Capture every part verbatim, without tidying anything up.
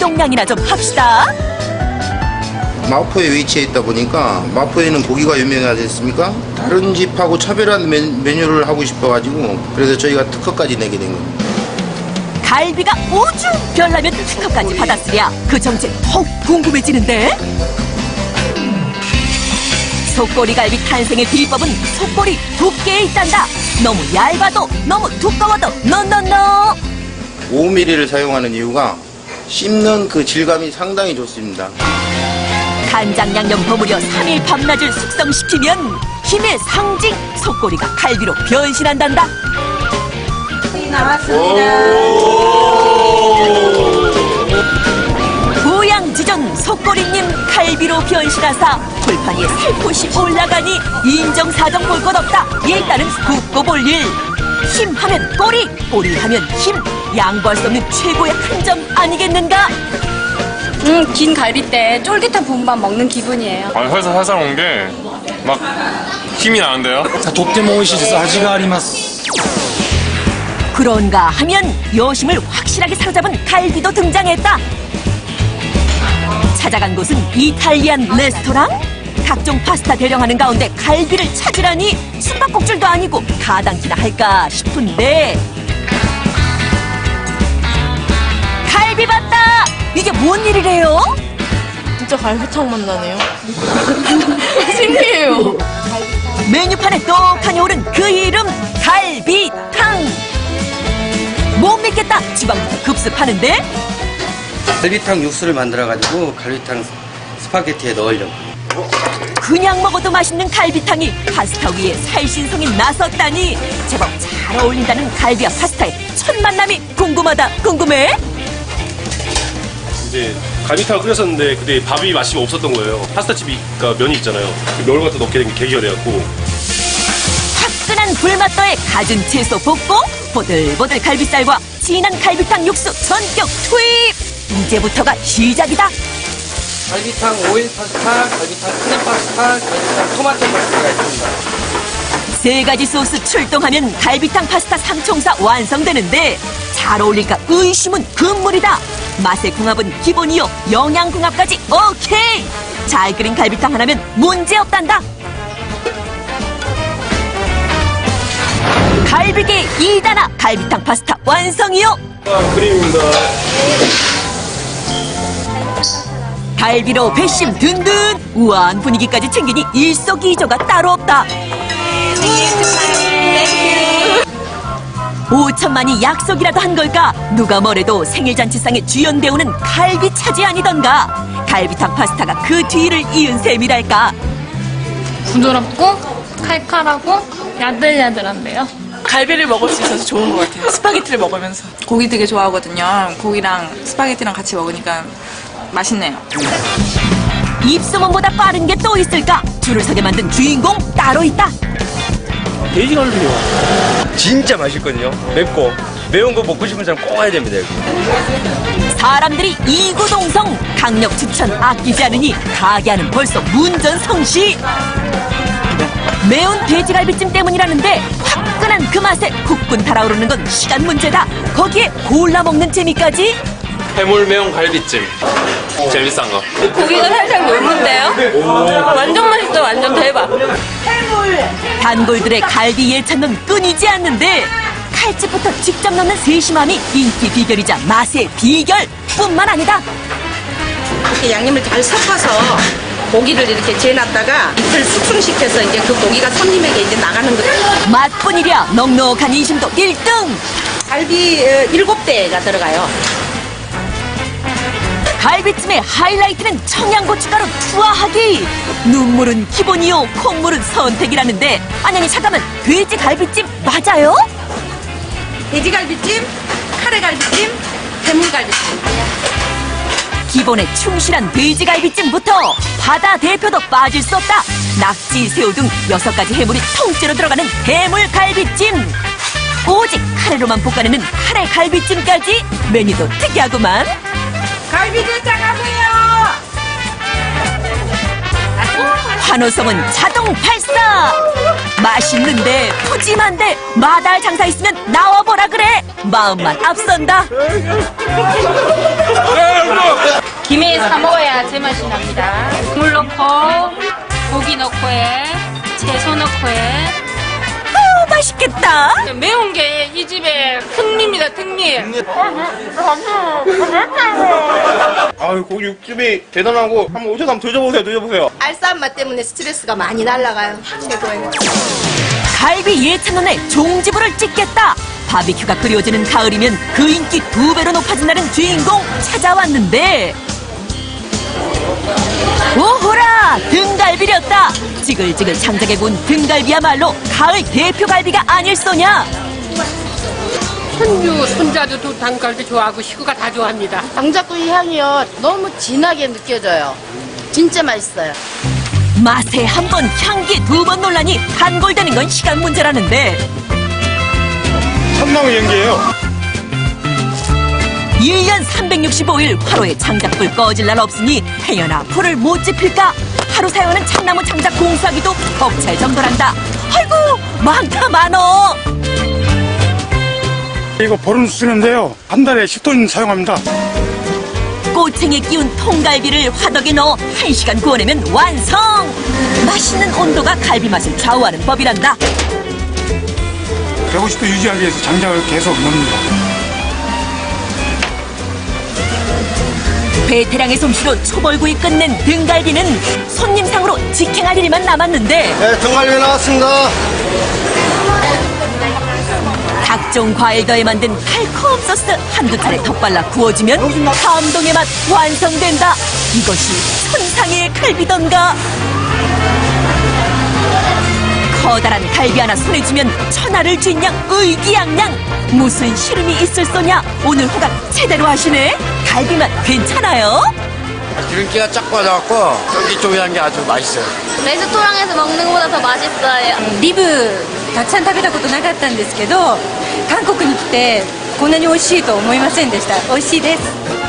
이동량이나 좀 합시다. 마포에 위치해 있다 보니까 마포에는 고기가 유명하지 않습니까? 다른 집하고 차별한 메, 메뉴를 하고 싶어가지고 그래서 저희가 특허까지 내게 된 겁니다. 갈비가 오죽 별나면 특허까지 받았으랴 그 정체 더욱 궁금해지는데. 속꼬리 갈비 탄생의 비법은 속꼬리 두께에 있단다. 너무 얇아도 너무 두꺼워도 노노노. 오 밀리미터를 사용하는 이유가 씹는 그 질감이 상당히 좋습니다. 간장 양념 버무려 삼 일 밤낮을 숙성시키면 힘의 상징 속꼬리가 갈비로 변신한단다. 나왔습니다. 고양지존 속꼬리님 갈비로 변신하사 불판 위에 살포시 올라가니 인정사정 볼 것 없다. 일단은 굽고 볼 일. 힘하면 꼬리, 꼬리하면 힘. 양보할 수 없는 최고의 한 점 아니겠는가? 음, 긴 갈비때 쫄깃한 부분만 먹는 기분이에요. 아, 회사 회사 온 게 막 힘이 나는데요. 그런가 하면 여심을 확실하게 사로잡은 갈비도 등장했다. 찾아간 곳은 이탈리안 레스토랑? 각종 파스타 대령하는 가운데 갈비를 찾으라니 숨바꼭질도 아니고 가당키나 할까 싶은데. 갈비 봤다! 이게 뭔 일이래요? 진짜 갈비탕 맛 나네요. 신기해요. 메뉴판에 떡하니 오른 그 이름 갈비탕. 못 믿겠다. 지방부터 급습하는데. 갈비탕 육수를 만들어가지고 갈비탕 스파게티에 넣으려고. 그냥 먹어도 맛있는 갈비탕이 파스타 위에 살신성이 나섰다니 제법 잘 어울린다는 갈비와 파스타의 첫 만남이 궁금하다 궁금해. 이제 갈비탕을 끓였었는데 그때 밥이 맛이 없었던 거예요. 파스타집이니까 면이 있잖아요. 면을 갖다 넣게 된 계기가 돼갖고. 화끈한 불맛더에 갖은 채소 볶고 보들보들 갈비살과 진한 갈비탕 육수 전격 투입. 이제부터가 시작이다. 갈비탕 오일 파스타, 갈비탕 크림 파스타, 갈비탕 토마토 파스타가 있습니다. 세 가지 소스 출동하면 갈비탕 파스타 삼총사 완성되는데 잘 어울릴까 의심은 금물이다. 맛의 궁합은 기본이요. 영양 궁합까지 오케이. 잘 끓인 갈비탕 하나면 문제없단다. 갈비계 이단아 갈비탕 파스타 완성이요. 아, 크림입니다. 갈비로 배심 든든 우아한 분위기까지 챙기니 일석이조가 따로 없다. 오천만이 약속이라도 한 걸까? 누가 뭐래도 생일잔치상의 주연 배우는 갈비 차지 아니던가. 갈비탕 파스타가 그 뒤를 이은 셈이랄까. 부드럽고 칼칼하고 야들야들한데요. 갈비를 먹을 수 있어서 좋은 것 같아요. 스파게티를 먹으면서. 고기 되게 좋아하거든요. 고기랑 스파게티랑 같이 먹으니까 맛있네요. 입소문보다 빠른 게 또 있을까? 줄을 서게 만든 주인공 따로 있다. 돼지 갈비요. 진짜 맛있거든요. 맵고 매운 거 먹고 싶은 사람 꼭 와야 됩니다. 여기. 사람들이 이구동성 강력 추천 아끼지 않으니 가게하는 벌써 문전성시. 매운 돼지갈비찜 때문이라는데 화끈한 그 맛에 국군 달아오르는 건 시간 문제다. 거기에 골라 먹는 재미까지. 해물 매운 갈비찜. 제일 비싼 거. 고기가 살짝 녹는데요? 완전 맛있어. 완전 대박. 단골들의 갈비 예찬은 끊이지 않는데 칼집부터 직접 넣는 세심함이 인기 비결이자 맛의 비결 뿐만 아니다. 이렇게 양념을 잘 섞어서 고기를 이렇게 재놨다가 이틀 숙성시켜서 이제 그 고기가 손님에게 이제 나가는 거예요. 맛뿐이랴 넉넉한 인심도 일 등. 갈비 일곱 대가 들어가요. 갈비찜의 하이라이트는 청양고춧가루 투하하기. 눈물은 기본이요 콧물은 선택이라는데 아니 아니 잠깐만 돼지갈비찜 맞아요? 돼지갈비찜, 카레갈비찜, 해물갈비찜. 기본에 충실한 돼지갈비찜부터 바다 대표도 빠질 수 없다. 낙지, 새우 등 여섯 가지 해물이 통째로 들어가는 해물갈비찜. 오직 카레로만 볶아내는 카레갈비찜까지. 메뉴도 특이하구만. 갈비찜 짜가세요. 환호성은 자동 발사. 맛있는데 푸짐한데 마다할 장사 있으면 나와보라 그래. 마음만 앞선다. 야, 김에 사 먹어야 제맛이 납니다. 물 넣고 고기 넣고 해, 채소 넣고 해. 아우, 맛있겠다. 매운 게 이 집의 특미입니다, 특미. 아유, 고기 육즙이 대단하고 한번 오셔서 한번 드셔보세요, 드셔보세요. 알싸한 맛 때문에 스트레스가 많이 날아가요. 최고예요. 갈비 예찬론에 종지부를 찍겠다. 바비큐가 그리워지는 가을이면 그 인기 두 배로 높아진다는 주인공 찾아왔는데, 오호라, 등갈비렸다. 지글지글 장작에 구운 등갈비야말로 가을 대표 갈비가 아닐소냐. 손주, 손자도 또 닭갈비 좋아하고 식구가 다 좋아합니다. 장작구이 향이요 너무 진하게 느껴져요. 진짜 맛있어요. 맛에 한 번, 향기 두 번 논란이 단골되는 건 시간 문제라는데, 참나무 연기예요. 일 년 삼백육십오 일 화로에 장작불 꺼질 날 없으니 행여나 불을 못 지필까? 하루 사용하는 참나무 장작 공사기도 벅찰 정도란다. 아이고, 많다 많어. 이거 보름 쓰는데요. 한 달에 십 톤 사용합니다. 꼬챙이에 끼운 통갈비를 화덕에 넣어 한 시간 구워내면 완성! 맛있는 온도가 갈비 맛을 좌우하는 법이란다. 백오십 도 유지하기 위해서 장작을 계속 넣습니다. 베테랑의 솜씨로 초벌구이 끝낸 등갈비는 손님상으로 직행할 일만 남았는데, 네, 등갈비 나왔습니다. 각종 과일 더해 만든 달콤 소스 한두 차례 덧발라 구워주면 감동의 맛 완성된다. 이것이 천상의 갈비던가. 커다란 갈비 하나 손에 쥐면 천하를 쥔 양 의기양양. 무슨 시름이 있을 소냐. 오늘 호각 제대로 하시네. 갈비 맛 괜찮아요? 기름기가 쫙 빠져갖고 쫄깃쫄깃한 게 아주 맛있어요. 레스토랑에서 먹는 것보다 더 맛있어요. 리브 たくさん食べたことなかったんですけど、韓国に来てこんなに美味しいと思いませんでした。美味しいです。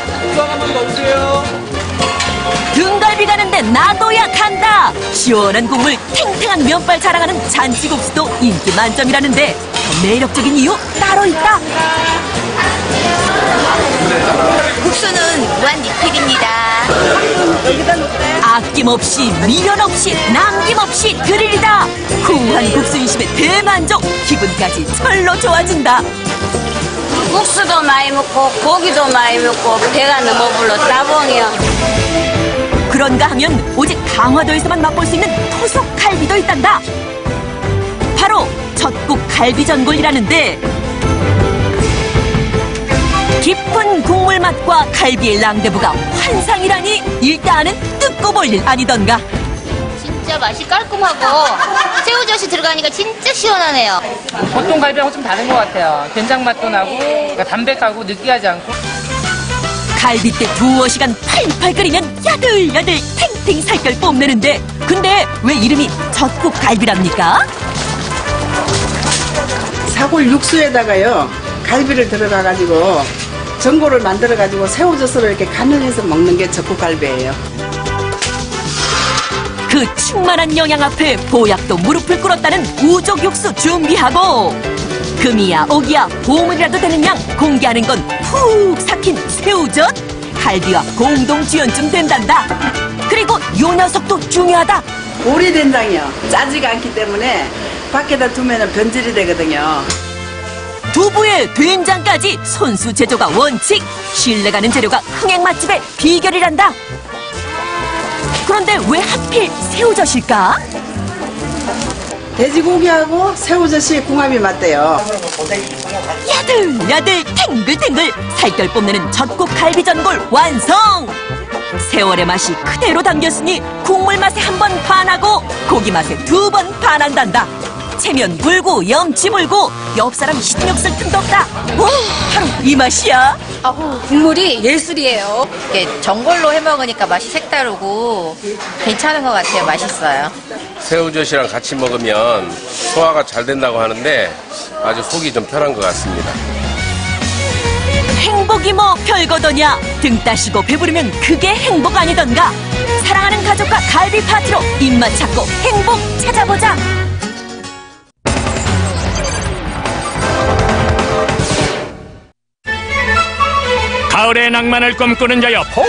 등갈비 가는데 나도야 간다. 시원한 국물, 탱탱한 면발 자랑하는 잔치국수도 인기 만점이라는데 더 매력적인 이유 따로 있다. 국수는 무한 리필입니다. 아낌없이 미련 없이 남김없이 드릴이다. 후한 국수 인심에 대만족. 기분까지 절로 좋아진다. 국수도 많이 먹고 고기도 많이 먹고 배가 너무 불러 따봉이요. 그런가 하면 오직 강화도에서만 맛볼 수 있는 토속 갈비도 있단다. 바로 젖국 갈비전골이라는데, 깊은 국물 맛과 갈비의 랑데부가 환상이라니 일단은 뜯고 볼 일 아니던가. 진짜 맛이 깔끔하고 새우젓이 들어가니까 진짜 시원하네요. 보통 갈비하고 좀 다른 것 같아요. 된장 맛도 나고 그러니까 담백하고 느끼하지 않고. 갈비때 두어 시간 팔팔 끓이면 야들야들 탱탱 살결 뽐내는데, 근데 왜 이름이 젖국 갈비랍니까? 사골 육수에다가요 갈비를 들어가가지고 전골을 만들어가지고 새우젓으로 이렇게 간을 해서 먹는 게 젖국갈비예요. 그 충만한 영양 앞에 보약도 무릎을 꿇었다는 우족 육수 준비하고, 금이야 오기야 보물이라도 되는 양 공개하는 건 푹 삭힌 새우젓. 갈비와 공동 지연쯤 된단다. 그리고 요 녀석도 중요하다. 오리 된장이요. 짜지가 않기 때문에 밖에다 두면 변질이 되거든요. 두부에 된장까지 손수 제조가 원칙. 신뢰가는 재료가 흥행 맛집의 비결이란다. 그런데 왜 하필 새우젓일까? 돼지고기하고 새우젓이 궁합이 맞대요. 야들야들 탱글탱글 살결 뽐내는 젖국 갈비전골 완성! 세월의 맛이 그대로 담겼으니 국물 맛에 한 번 반하고 고기 맛에 두 번 반한단다. 체면 불고 염치 불고 옆사람 신경 쓸 틈도 없다. 오, 바로 이 맛이야. 아우, 국물이 예술이에요. 이게 전골로 해 먹으니까 맛이 색다르고 괜찮은 것 같아요. 맛있어요. 새우젓이랑 같이 먹으면 소화가 잘 된다고 하는데 아주 속이 좀 편한 것 같습니다. 행복이 뭐 별거더냐. 등 따시고 배부르면 그게 행복 아니던가. 사랑하는 가족과 갈비 파티로 입맛 찾고 행복 찾아보자. 가을의 낭만을 꿈꾸는 자여